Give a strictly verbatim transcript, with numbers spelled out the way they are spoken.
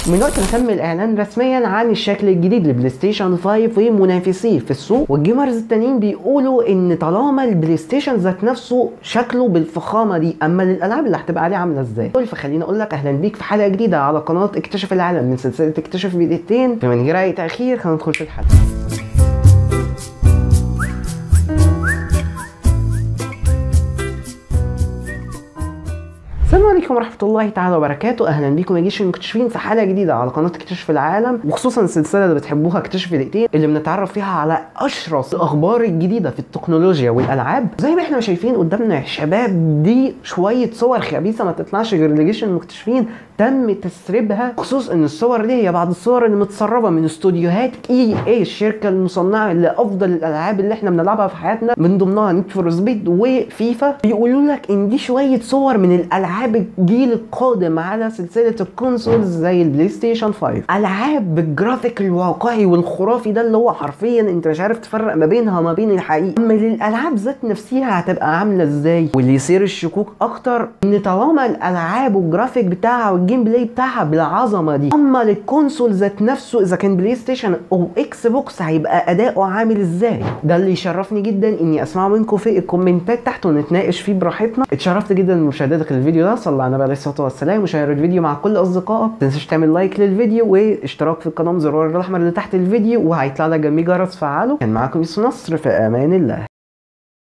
من وقت ما تم الاعلان رسميا عن الشكل الجديد لبلاي ستيشن خمسة ومنافسيه في السوق، والجيمرز التانيين بيقولوا ان طالما البلاي ستيشن ذات نفسه شكله بالفخامه دي، اما الالعاب اللي هتبقى عليه عامله ازاي؟ فخليني اقول لك اهلا بيك في حلقه جديده على قناه اكتشف العالم من سلسله اكتشف بدقيقتين. فمن غير اي تاخير خلينا ندخل في الحلقه. السلام عليكم ورحمة الله تعالى وبركاته، أهلا بيكم يا جيش المكتشفين في حلقة جديدة على قناة اكتشف العالم، وخصوصا السلسلة اللي بتحبوها اكتشف في دقيقتين، اللي بنتعرف فيها على أشرس الأخبار الجديدة في التكنولوجيا والألعاب. زي ما احنا شايفين قدامنا يا شباب دي شوية صور خبيثة ما تطلعش غير لجيش المكتشفين، تم تسريبها، خصوص ان الصور دي هي بعض الصور اللي متسربه من استوديوهات اي اي، الشركه المصنعه لافضل الالعاب اللي احنا بنلعبها في حياتنا، من ضمنها نيد فور سبيد وفيفا. بيقولوا لك ان دي شويه صور من الالعاب الجيل القادم على سلسله الكونسولز زي البلاي ستيشن خمسة، العاب بالجرافيك الواقعي والخرافي ده اللي هو حرفيا انت مش عارف تفرق ما بينها وما بين الحقيقه. اما للالعاب ذات نفسها هتبقى عامله ازاي؟ واللي يصير الشكوك اكتر ان طالما الالعاب والجرافيك بتاعها والجيم بلاي بتاعها بالعظمه دي، اما للكونسول ذات نفسه اذا كان بلاي ستيشن او اكس بوكس هيبقى اداؤه عامل ازاي؟ ده اللي يشرفني جدا اني اسمع منكم في الكومنتات تحت ونتناقش فيه براحتنا. اتشرفت جدا بمشاهدتك للفيديو ده، صلى على النبي عليه الصلاه والسلام وشير الفيديو مع كل اصدقائك. ما تنساش تعمل لايك للفيديو واشتراك في القناه بزرار الاحمر اللي تحت الفيديو، وهيطلع لك جنبيه جرس فعله. كان معاكم يوسف نصر، في امان الله.